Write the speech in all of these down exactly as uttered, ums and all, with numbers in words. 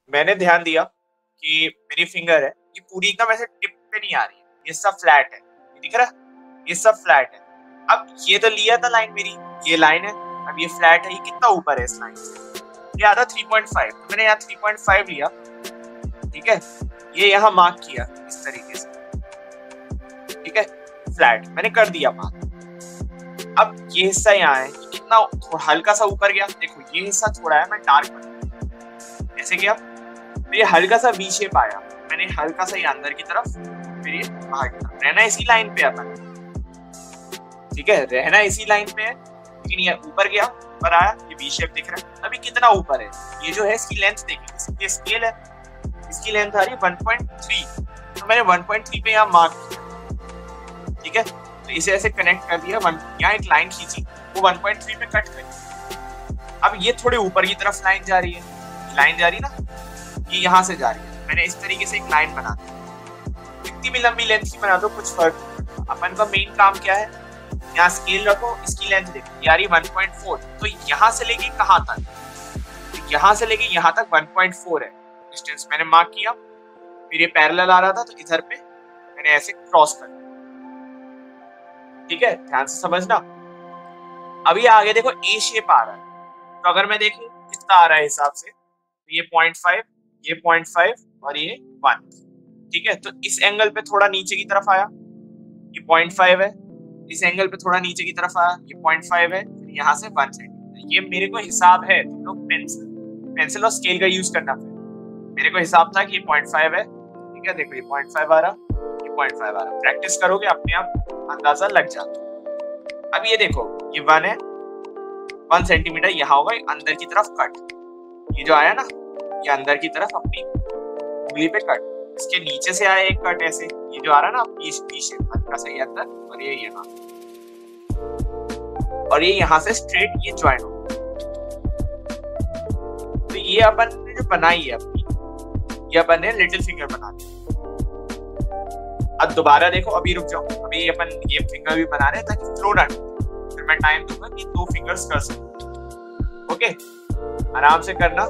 मैंने ध्यान दिया कि मेरी फिंगर है ये पूरी एकदम ऐसे टिप पे नहीं आ रही है, ये सब फ्लैट है, ये दिख रहा है, ये सब फ्लैट है। अब ये तो लिया था लाइन मेरी, ये लाइन है, अब ये फ्लैट है, ये कितना ऊपर है इस लाइन से, ये आता थ्री पॉइंट फाइव, तो मैंने यहाँ थ्री पॉइंट फाइव लिया, ठीक है, ये यहाँ मार्क किया इस तरीके से, ठीक है, फ्लैट मैंने कर दिया मार्क। अब ये हिस्सा यहाँ है, कितना हल्का सा ऊपर गया, देखो ये हिस्सा छोड़ा है, मैं डार्क बना, ऐसे गया, फिर ये हल्का सा वी शेप आया, मैंने हल्का सा ये अंदर की तरफ, फिर ये बाहर की तरफ, रहना इसी लाइन पे अपन, ठीक है, रहना इसी लाइन पे है, लेकिन ये ऊपर गया, ऊपर आया, ये वी शेप दिख रहा है, अभी कितना ऊपर है, ये जो है इसकी लेंथ देखिए, ये स्केल है, इसकी लेंथ आ रही है वन पॉइंट थ्री, तो मैंने वन पॉइंट थ्री पे यहाँ मार्क किया, ठीक है, तो इसे ऐसे कनेक्ट कर दिया, यहाँ एक लाइन खींची, वो वन पॉइंट थ्री पे कट करी, अब ये थोड़े ऊपर की तरफ लाइन जा रही है, लाइन जा रही है ना, ये यहाँ से जा रही है, मैंने इस तरीके से एक लाइन बना दी, कितनी भी लंबी लेंथ की बना दो कुछ फर्क, अपन का मेन काम क्या है, यहाँ स्केल रखो, इसकी लेंथ देखो, यार ये वन पॉइंट फोर, तो यहाँ से लेके कहाँ तक, तो यहाँ से लेके यहाँ तक वन पॉइंट फोर है डिस्टेंस, मैंने मार्क किया, फिर ये पैरेलल आ रहा था, तो इधर पे मैंने ऐसे क्रॉस कर दिया, ठीक है, ध्यान से समझना। अभी आगे देखो ए शेप आ रहा है, तो अगर मैं देखूं कितना आ रहा है हिसाब से, तो ये पॉइंट फाइव, ये पॉइंट फाइव और ये वन, ठीक है, तो इस एंगल पे थोड़ा नीचे की तरफ आया, ये पॉइंट फाइव है, इस एंगल पे थोड़ा नीचे की तरफ आया, ये पॉइंट फाइव है, फिर यहाँ से वन सेंटीमीटर, ये मेरे को हिसाब है, तुम लोग पेंसिल पेंसिल और स्केल का यूज करना, फिर मेरे को हिसाब था कि ये पॉइंट फाइव है, ठीक है, देखो ये पॉइंट फाइव आ रहा, ये पॉइंट फाइव आ रहा, प्रैक्टिस करोगे अपने आप अंदाजा लग जाता। अब ये देखो ये वन है, वन सेंटीमीटर यहाँ होगा, अंदर की तरफ कट, ये जो आया ना, ये अंदर की तरफ अपनी उंगली पे कट, इसके नीचे से आया एक कट ऐसे, ये जो आ रहा है ना पीछे हल्का सा ये अंदर, और ये यहाँ, और ये यहाँ से स्ट्रेट ये ज्वाइन हो, तो ये अपन ने जो बनाई है अपनी, ये अपन ने लिटिल फिंगर बना दी। अब दोबारा देखो, अभी रुक जाओ, अभी अपन ये फिंगर भी बना रहे हैं ताकि फ्लो ना, फिर मैं टाइम दूंगा कि दो फिंगर्स कर सकूं, ओके, आराम से करना।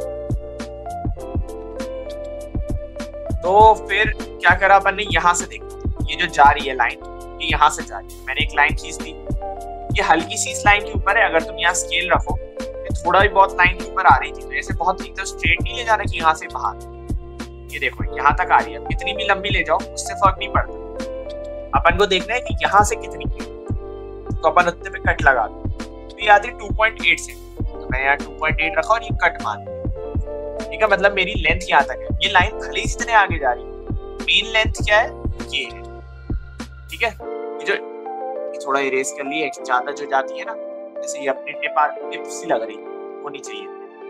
तो फिर क्या करा अपन ने, यहाँ से देखो ये जो जा रही है लाइन, ये यहाँ से जा रही है, मैंने एक लाइन खींच दी, ये हल्की सी इस लाइन के ऊपर है, अगर तुम यहाँ स्केल रखो तो थोड़ा भी बहुत लाइन के ऊपर आ रही थी, तो ऐसे बहुत एकदम स्ट्रेट नहीं ले जाना कि यहाँ से बाहर, ये देखो यहाँ तक आ रही है, कितनी भी लंबी ले जाओ उससे फर्क नहीं पड़ता, अपन को देखना है कि यहाँ से कितनी की, तो अपन उतने पे कट लगा दो, तो ये आती है टू पॉइंट एट से, तो मैं यहाँ टू पॉइंट एट रखा और ये कट मार दिया, ठीक है, मतलब मेरी लेंथ यहाँ तक है, ये लाइन भले ही जितने आगे जा रही है, मेन लेंथ क्या है, ये है, ठीक है, ये जो ये थोड़ा इरेज कर लिए, ज्यादा जो जाती है ना, जैसे ये अपनी टिप टिप सी लग रही है, होनी चाहिए,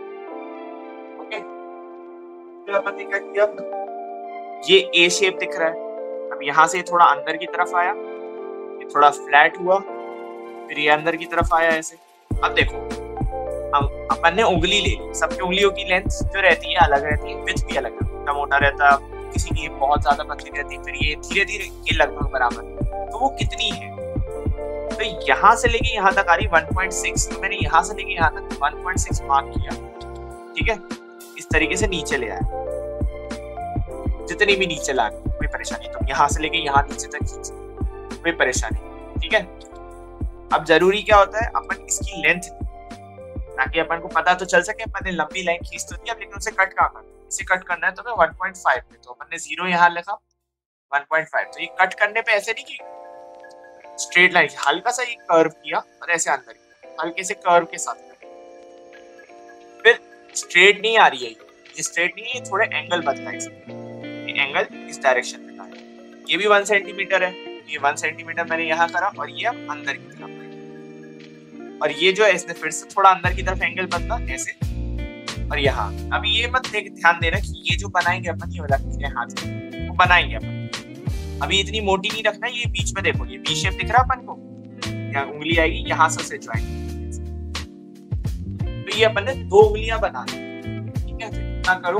ओके, फिर अपन ने क्या किया, ये ए शेप दिख रहा है, अब यहाँ से थोड़ा अंदर की तरफ आया, ये थोड़ा फ्लैट हुआ, फिर ये अंदर की तरफ आया ऐसे। अब देखो अब अपन ने उंगली ले ली, सबकी उंगलियों की लेंथ जो रहती है अलग रहती है, विड्थ भी अलग है, मोटा मोटा रहता, किसी की बहुत ज्यादा पतली रहती है, फिर ये धीरे धीरे ये लगभग बराबर, तो वो कितनी है, तो यहाँ से लेके यहाँ तक आ रही वन पॉइंट सिक्स, तो मैंने यहाँ से लेके यहाँ तक वन पॉइंट सिक्स मार्क किया, ठीक है, इस तरीके से नीचे ले आया, जितनी भी नीचे ला कोई परेशानी, तो यहाँ से लेके यहाँ नीचे तक खींच, कोई परेशानी, ठीक है। अब जरूरी क्या होता है, अपन इसकी लेंथ, ताकि अपन को पता तो चल सके, अपन ने लंबी लाइन खींच तो दी, अब लेकिन उसे कट कहाँ करना, इसे कट करना है तो मैं वन पॉइंट फाइव पे, तो अपन ने जीरो यहाँ लिखा, वन पॉइंट फाइव, तो ये कट करने पे ऐसे नहीं कि स्ट्रेट लाइन, हल्का सा ये कर्व किया और ऐसे अंदर हल्के से कर्व के साथ, फिर स्ट्रेट नहीं आ रही है, ये स्ट्रेट नहीं है, थोड़े एंगल बदला इसमें, एंगल इस डायरेक्शन में था, ये भी वन सेंटीमीटर है, ये वन सेंटीमीटर मैंने यहाँ करा, और ये अब अंदर की तरफ, और ये जो है इसने फिर से थोड़ा अंदर की तरफ एंगल बदला ऐसे, और यहाँ अब ये मत ध्यान देना कि ये जो बनाएंगे अपन, ये वाला हाथ वो बनाएंगे अपन, अभी इतनी मोटी नहीं रखना, ये बीच में देखो ये वी शेप दिख रहा है अपन को, यहाँ उंगली आएगी, यहाँ से उसे ज्वाइन, तो ये अपन ने दो उंगलियां बना दी, ठीक है, तो इतना करो,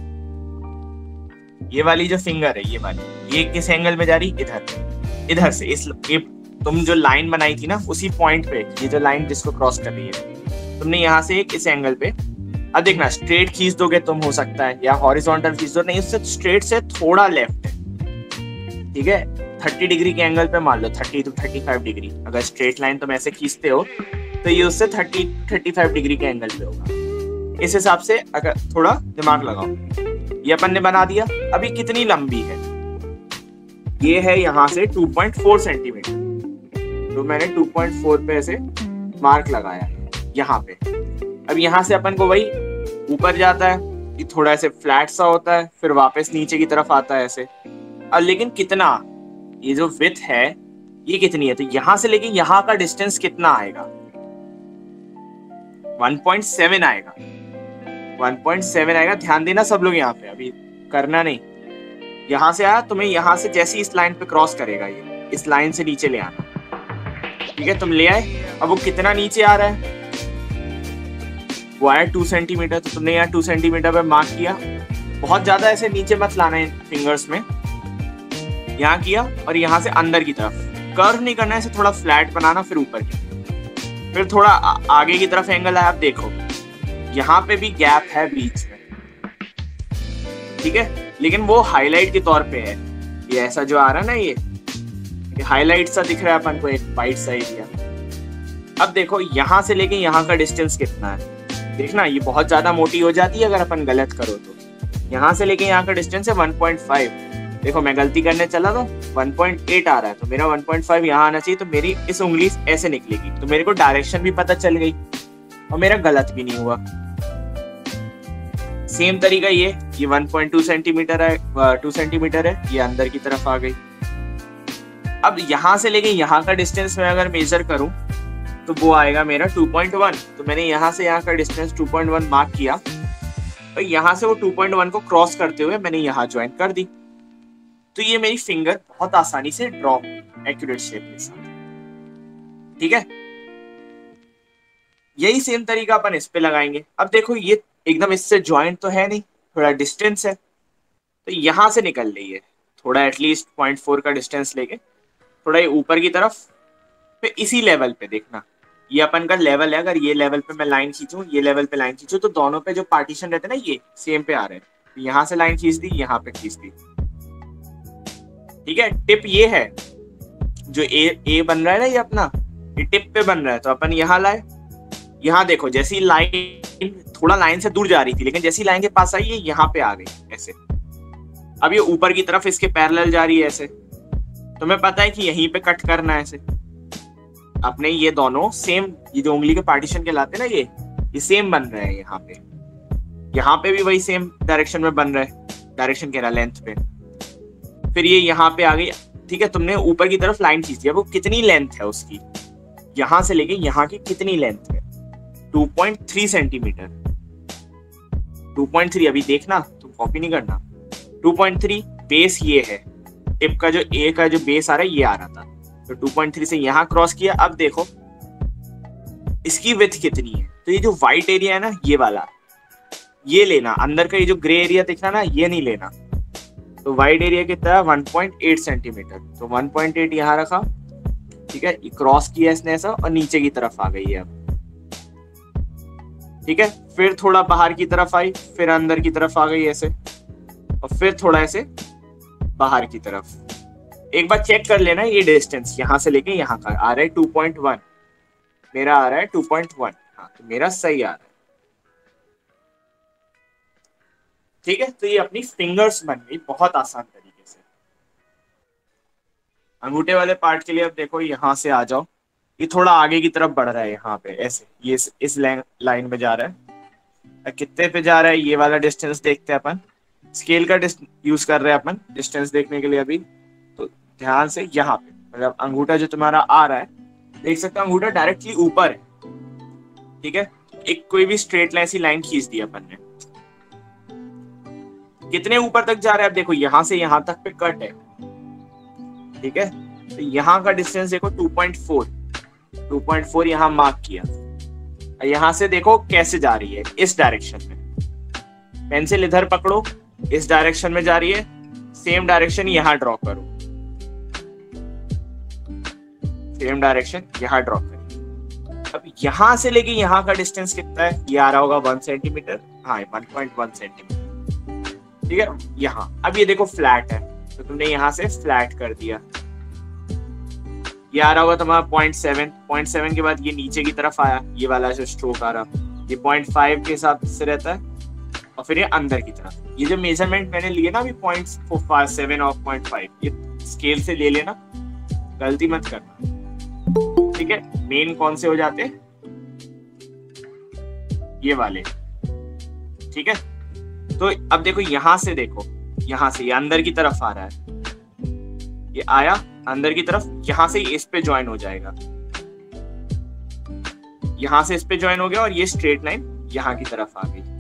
ये वाली जो फिंगर है, ये वाली, ये किस एंगल में जा रही, इधर, इधर से, इस ये तुम जो लाइन बनाई थी ना, उसी पॉइंट पे, ये जो लाइन जिसको क्रॉस कर रही है, तुमने यहाँ से एक इस एंगल पे अब देखना, स्ट्रेट खींच दोगे तुम हो सकता है, या हॉरिजॉन्टल खींच दो, नहीं उससे स्ट्रेट से थोड़ा लेफ्ट है, ठीक है, थर्टी डिग्री के एंगल पे मान लो, thirty two thirty five degree, अगर स्ट्रेट लाइन तुम ऐसे खींचते हो तो ये उससे थर्टी थर्टी फाइव डिग्री के एंगल पे होगा। इस हिसाब से अगर थोड़ा दिमाग लगाओ, ये अपन ने बना दिया। अभी कितनी लंबी है, ये है यहाँ से टू पॉइंट फोर सेंटीमीटर, तो मैंने टू पॉइंट फोर पे ऐसे मार्क लगाया यहाँ पे। अब यहाँ से अपन को वही ऊपर जाता है, ये थोड़ा ऐसे फ्लैट सा होता है, फिर वापस नीचे की तरफ आता है ऐसे। अब लेकिन कितना, ये जो विड्थ है ये कितनी है, तो यहाँ से लेके यहाँ का डिस्टेंस कितना आएगा, वन पॉइंट सेवन आएगा, वन पॉइंट सेवन आएगा। ध्यान देना सब लोग यहाँ पे, अभी करना नहीं। यहाँ से आया, तुम्हें यहाँ से जैसे इस लाइन पे क्रॉस करेगा, ये इस लाइन से नीचे ले आना, ठीक है, तुम ले आए। अब वो कितना नीचे आ रहा है, वो आया टू सेंटीमीटर, तो तुमने यहाँ टू सेंटीमीटर पे मार्क किया। बहुत ज्यादा ऐसे नीचे मत लाना है फिंगर्स में, यहाँ किया और यहाँ से अंदर की तरफ, कर्व नहीं करना है, इसे थोड़ा फ्लैट बनाना, फिर ऊपर की, फिर थोड़ा आगे की तरफ एंगल है। आप देखो यहाँ पे भी गैप है बीच में, ठीक है, लेकिन वो हाईलाइट के तौर पे है, ये ऐसा जो आ रहा है ना, ये ये हाईलाइट सा दिख रहा है अपन को, एक वाइट सा एरिया। अब देखो यहाँ से लेके यहाँ का डिस्टेंस कितना है, देखना ये बहुत ज्यादा मोटी हो जाती है अगर अपन गलत करो तो। यहाँ से लेके यहाँ का डिस्टेंस है वन पॉइंट फाइव, देखो मैं गलती करने चला तो वन पॉइंट एट आ रहा है, तो मेरा वन पॉइंट फाइव यहाँ आना चाहिए, तो मेरी इस उंगली ऐसे निकलेगी, तो मेरे को डायरेक्शन भी पता चल गई और मेरा गलत भी नहीं हुआ। सेम तरीका ये ये वन पॉइंट टू सेंटीमीटर है, टू सेंटीमीटर है, ये अंदर की तरफ आ गई। अब यहाँ से लेके यहाँ का डिस्टेंस मैं अगर मेजर करूं तो वो आएगा मेरा टू पॉइंट वन, तो मैंने यहाँ से यहाँ का distance two point one mark किया, और यहाँ से वो टू पॉइंट वन को क्रॉस करते हुए मैंने यहाँ ज्वाइन कर दी। तो ये मेरी फिंगर बहुत आसानी से ड्रॉ एक्यूरेट शेप के साथ, ठीक है। यही सेम तरीका अपन इस पे लगाएंगे। अब देखो ये एकदम इससे ज्वाइंट तो है नहीं, थोड़ा डिस्टेंस है, तो यहाँ से निकल रही है थोड़ा, एटलीस्ट पॉइंट फोर का डिस्टेंस लेके थोड़ा ये ऊपर की तरफ, फिर इसी लेवल पे देखना, ये अपन का लेवल है, अगर ये लेवल पे मैं लाइन खींचूं, ये लेवल पे लाइन खींचूं, तो दोनों पे जो पार्टीशन रहते हैं ना ये सेम पे आ रहे हैं, तो यहाँ से लाइन खींच दी, यहाँ पे खींच दी, ठीक है। टिप ये है, जो ए ए बन रहा है ना ये अपना, ये टिप पे बन रहा है, तो अपन यहाँ लाए, यहाँ देखो जैसी लाइन थोड़ा लाइन से दूर जा रही थी, लेकिन जैसी लाइन के पास आई ये यहाँ पे आ गई ऐसे। अब ये ऊपर की तरफ इसके पैरेलल जा रही है ऐसे, तो मैं पता है कि यहीं पे कट करना है ऐसे। अपने ये दोनों सेम, ये जो उंगली के पार्टीशन कहलाते हैं ना, ये ये सेम बन रहे हैं यहाँ पे, यहाँ पे भी वही सेम डायरेक्शन में बन रहा है, डायरेक्शन कह रहा लेंथ पे। फिर ये यहाँ पे आ गई, ठीक है, तुमने ऊपर की तरफ लाइन खींच दिया, वो कितनी लेंथ है उसकी, यहाँ से लेके यहाँ की कितनी लेंथ है, two point three centimetre, two point three, अभी देखना तुम कॉपी नहीं करना, टू पॉइंट थ्री बेस ये है, टिप का जो ए का जो बेस आ रहा है ये आ रहा था, तो टू पॉइंट थ्री से यहाँ क्रॉस किया। अब देखो इसकी विड्थ कितनी है, तो ये जो व्हाइट एरिया है ना ये वाला, ये लेना, अंदर का ये जो ग्रे एरिया दिख रहा ना ये नहीं लेना। तो व्हाइट एरिया कितना है, वन पॉइंट एट सेंटीमीटर, तो वन पॉइंट एट यहाँ रखा, ठीक है, ये क्रॉस किया इसने ऐसा और नीचे की तरफ आ गई है अब, ठीक है। फिर थोड़ा बाहर की तरफ आई, फिर अंदर की तरफ आ गई ऐसे, और फिर थोड़ा ऐसे बाहर की तरफ। एक बार चेक कर लेना ये डिस्टेंस यहाँ से लेके यहाँ का आ रहा है टू पॉइंट वन, मेरा आ रहा है टू पॉइंट वन, हाँ तो मेरा सही आ रहा है, ठीक है। तो ये अपनी फिंगर्स बन गई बहुत आसान तरीके से। अंगूठे वाले पार्ट के लिए अब देखो यहाँ से आ जाओ, ये थोड़ा आगे की तरफ बढ़ रहा है यहाँ पे ऐसे, ये इस, इस लाइन में जा रहा है, कितने पे जा रहा है ये वाला डिस्टेंस देखते हैं अपन, स्केल का यूज कर रहे हैं अपन डिस्टेंस देखने के लिए अभी। तो ध्यान से यहाँ पे, मतलब अंगूठा जो तुम्हारा आ रहा है, देख सकते हो अंगूठा डायरेक्टली ऊपर है, ठीक है। एक कोई भी स्ट्रेट लाइन सी लाइन खींच दी अपन ने, कितने ऊपर तक जा रहा है, अब देखो यहाँ से यहाँ तक पे कट है, ठीक है। तो यहाँ का डिस्टेंस देखो two point four, two point four यहाँ मार्क किया, यहाँ से देखो कैसे जा रही है, इस डायरेक्शन में। पेंसिल इधर पकड़ो, इस डायरेक्शन में जा रही है, सेम डायरेक्शन यहाँ ड्रॉ करो, सेम डायरेक्शन यहाँ ड्रॉ करो, अब यहाँ से लेके यहाँ का डिस्टेंस कितना है, ये आ रहा होगा वन सेंटीमीटर, हाँ वन पॉइंट वन सेंटीमीटर, ठीक है। यहाँ अब ये देखो फ्लैट है, तो तुमने यहाँ से फ्लैट कर दिया, ये आ रहा होगा तुम्हारा पॉइंट सेवन, पॉइंट सेवन के बाद ये नीचे की तरफ आया, ये वाला जो स्ट्रोक आ रहा, ये पॉइंट फाइव के हिसाब से रहता है, और फिर ये अंदर की तरफ। ये जो मेजरमेंट मैंने लिए ना अभी पॉइंट सेवन और पॉइंट फाइव, ये स्केल से ले लेना, गलती मत करना, ठीक है। मेन कौन से हो जाते, ये वाले, ठीक है। तो अब देखो यहां से, देखो यहां से ये अंदर की तरफ आ रहा है, ये आया अंदर की तरफ, यहां से इस पे ज्वाइन हो जाएगा, यहां से इस पे ज्वाइन हो गया, और ये स्ट्रेट लाइन यहां की तरफ आ गई,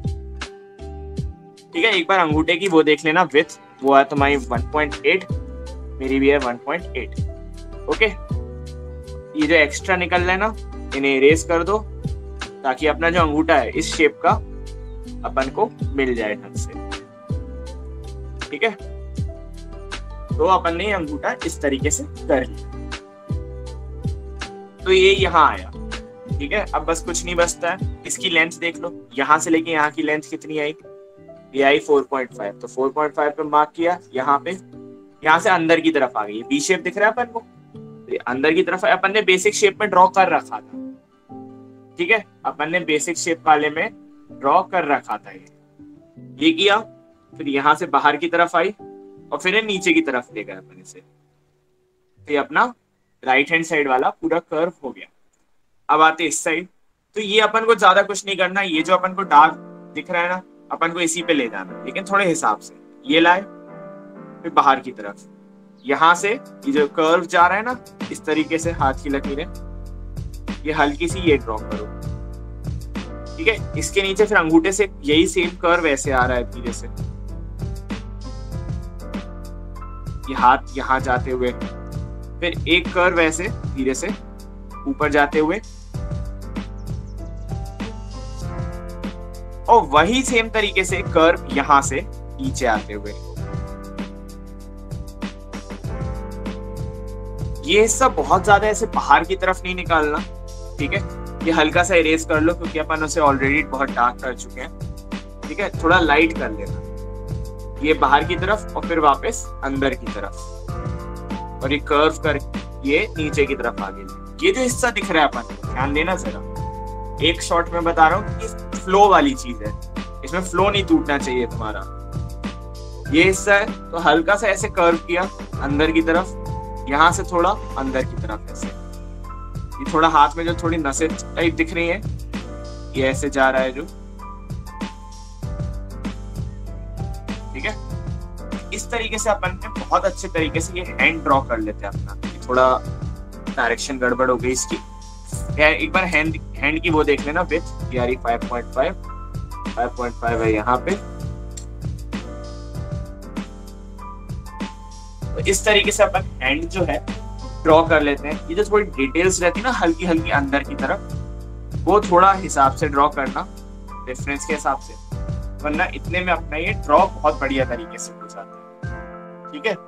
ठीक है। एक बार अंगूठे की वो देख लेना, विड्थ वो है तुम्हारी वन पॉइंट एट, मेरी भी है वन पॉइंट एट, ओके। ये जो एक्स्ट्रा निकल रहा है ना, इन्हें इरेज कर दो, ताकि अपना जो अंगूठा है इस शेप का अपन को मिल जाए ढंग से, ठीक है। तो अपन ने अंगूठा इस तरीके से कर लिया, तो ये यहाँ आया, ठीक है। अब बस कुछ नहीं बचता है, इसकी लेंथ देख लो, यहाँ से लेके यहाँ की लेंथ कितनी आई, ये आई फोर पॉइंट फाइव, तो फोर पॉइंट फाइव पे मार्क किया, यहाँ पे, यहाँ से अंदर की तरफ आ गई, बी शेप दिख रहा है अपन को, तो अंदर की तरफ अपन ने बेसिक शेप में ड्रॉ कर रखा था, ठीक है। अपन ने बेसिक शेप वाले में ड्रॉ कर रखा था, ये ये किया, फिर यहाँ से बाहर की तरफ आई, और फिर नीचे की तरफ ले गए अपन इसे, तो ये अपना राइट हैंड साइड वाला पूरा कर्व हो गया। अब आते इस साइड, तो ये अपन को ज्यादा कुछ नहीं करना, ये जो अपन को डार्क दिख रहा है ना, अपन को इसी पे ले जाना, लेकिन थोड़े हिसाब से, ये लाए, फिर बाहर की तरफ, यहाँ से ये जो कर्व जा रहा है ना, इस तरीके से हाथ की लकीरें, ये हल्की सी ये ड्रॉ करो, ठीक है। इसके नीचे फिर अंगूठे से यही सेम कर्व ऐसे आ रहा है धीरे से, ये हाथ यहाँ जाते हुए, फिर एक कर्व ऐसे धीरे से ऊपर जाते हुए, और वही सेम तरीके से कर्व यहां से नीचे आते हुए। ये हिस्सा बहुत ज्यादा ऐसे बाहर की तरफ नहीं निकालना, ठीक है। ये हल्का सा इरेज कर लो, क्योंकि अपन उसे ऑलरेडी बहुत डार्क कर चुके हैं, ठीक है। थोड़ा लाइट कर लेना, ये बाहर की तरफ और फिर वापस अंदर की तरफ, और ये कर्व कर ये नीचे की तरफ आ गई। ये जो हिस्सा दिख रहा है अपन, ध्यान देना जरा, एक शॉट में बता रहा हूँ कि फ्लो वाली चीज है, इसमें फ्लो नहीं टूटना चाहिए तुम्हारा। ये हिस्सा है तो हल्का सा ऐसे कर्व किया अंदर की तरफ, यहाँ से थोड़ा अंदर की तरफ ऐसे, ये थोड़ा हाथ में जो थोड़ी नसें टाइप दिख रही है, ये ऐसे जा रहा है जो, ठीक है। इस तरीके से अपन ने बहुत अच्छे तरीके से ये हैंड ड्रॉ कर लेते हैं अपना। थोड़ा डायरेक्शन गड़बड़ हो गई इसकी, एक बार हैंड हैंड की वो देख लेना, विड्थ यारी five point five, five point five है यहाँ पे। तो इस तरीके से अपन हैंड जो है ड्रॉ कर लेते हैं। ये जो थोड़ी डिटेल्स रहती है ना हल्की हल्की अंदर की तरफ, वो थोड़ा हिसाब से ड्रॉ करना, रेफरेंस के हिसाब से, वरना इतने में अपना ये ड्रॉ बहुत बढ़िया तरीके से हो जाता है, ठीक है।